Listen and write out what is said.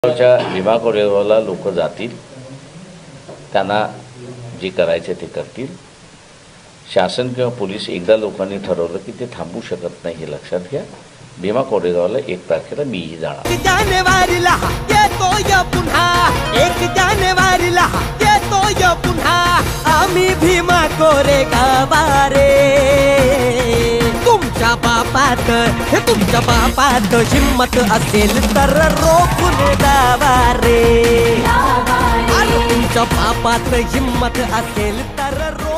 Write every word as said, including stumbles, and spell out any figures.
भीमा कोरेगावला लोक जातील, त्यांना जे करायचे ते करतील. शासन किंवा पोलीस एकदा लोकांनी ठरवलं की ते थांबू शकत नाही हे लक्षात घ्या. भीमा कोरेगावला एक तारखेला मीही जाणार. जानेवारीला येतोय पुन्हा, एक जानेवारीला येतोय पुन्हा आम्ही भीमा कोरेगावारे. तुमच्या बापात हे तुमच्या बापात हिम्मत असेल तर रोखून जावा रे. तुमच्या बापात हिम्मत असेल तर